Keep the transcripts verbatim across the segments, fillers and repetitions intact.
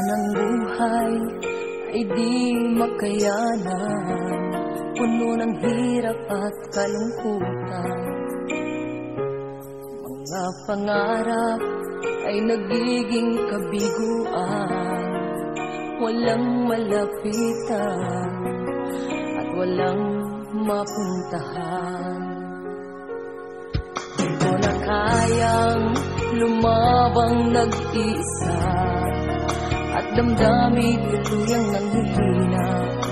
ng buhay ay di makayanan, puno ng hirap at kalungkutan. Mga pangarap ay nagiging kabiguan, walang malapitan at walang mapuntahan. Di ko na kayang lumabang nag-iisa at damdamin tuluyang nanghihina.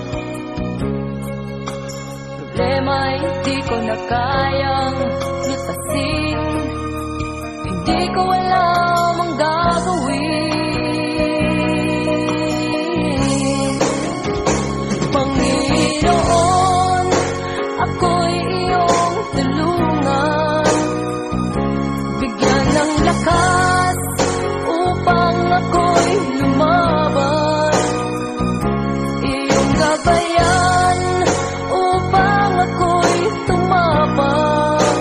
Problema'y di ko na kayang lutasin, hindi ko alam ang gagawin. Panginoon, ako'y iyong tulungan, bigyan ng lakas upang ako'y lumaban. Iyong gabayan upang ako'y tumapang.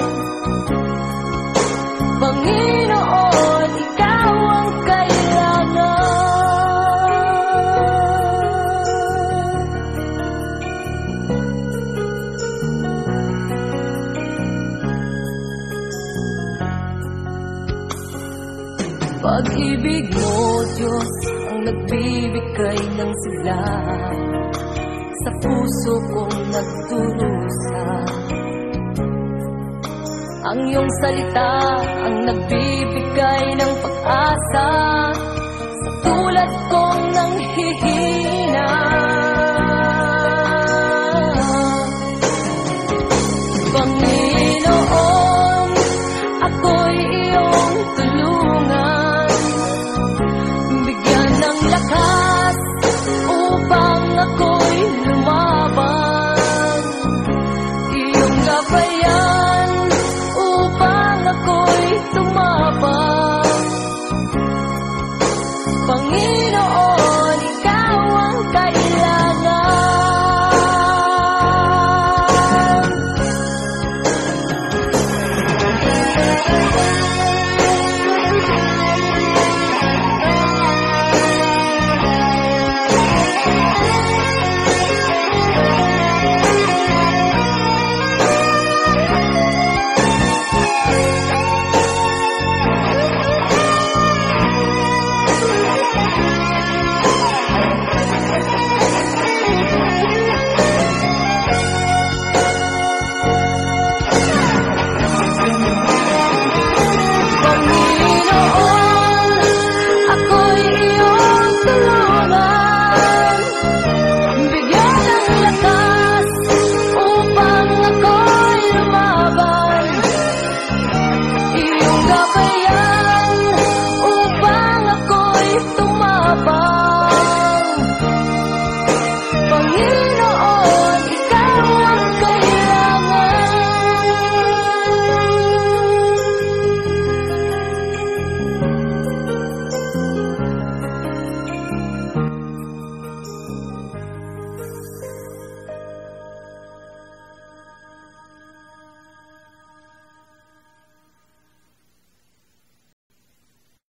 Panginoon, ikaw ang kailangan. Pag-ibig mo, Diyos, ang nagbibigay ng sigla sa puso kong nagdurusa. Ang iyong salita ang nagbibigay ng pag-asa